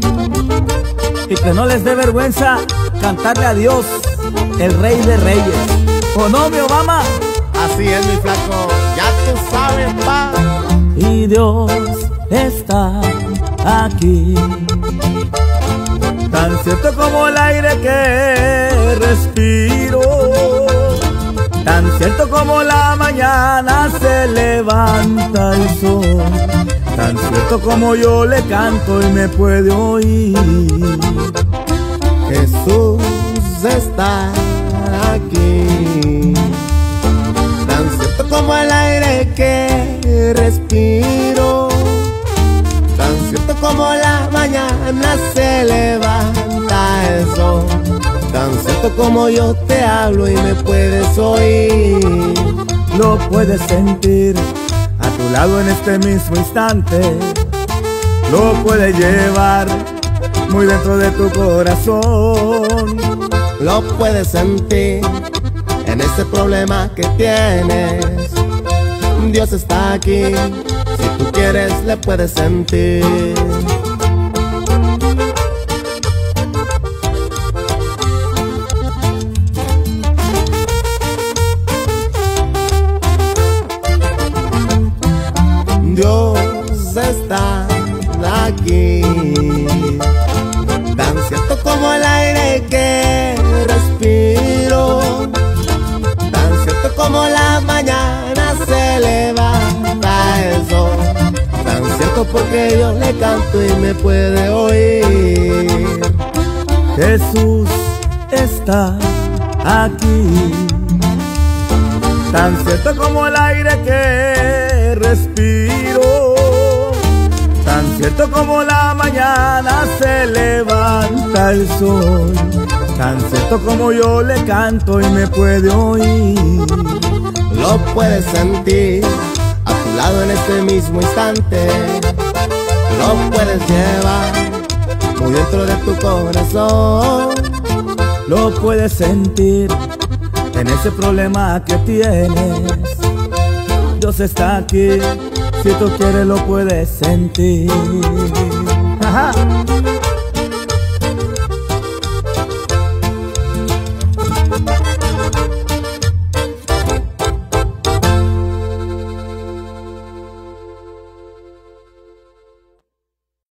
y que no les dé vergüenza cantarle a Dios, el Rey de Reyes. ¿O no, mi Obama? Así es, mi flaco, ya tú sabes, pa. Y Dios está aquí, tan cierto como el aire que respiro, tan cierto como la mañana se levanta el sol, tan cierto como yo le canto y me puede oír. Jesús está aquí, tan cierto como el aire que respiro, tan cierto como la mañana se levanta el sol, tan cierto como yo te hablo y me puedes oír. Lo puedes sentir a tu lado en este mismo instante, lo puedes llevar muy dentro de tu corazón, lo puedes sentir en ese problema que tienes. Dios está aquí, si tú quieres le puedes sentir. Dios está aquí, tan cierto como el aire que respiro, tan cierto como la mañana se levanta el sol, tan cierto porque yo le canto y me puede oír. Jesús está aquí, tan cierto como el aire que respiro, tan cierto como la mañana se levanta el sol, tan cierto como yo le canto y me puede oír. Lo puedes sentir a tu lado en este mismo instante, lo puedes llevar muy dentro de tu corazón, lo puedes sentir en ese problema que tienes. Dios está aquí, si tú quieres lo puedes sentir. Ajá.